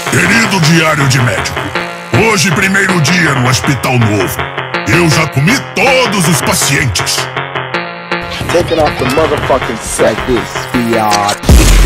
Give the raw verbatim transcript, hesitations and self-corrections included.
Querido diário de médico, hoje primeiro dia no hospital novo. Eu já comi todos os pacientes. Taking off the motherfucking set, this biatch.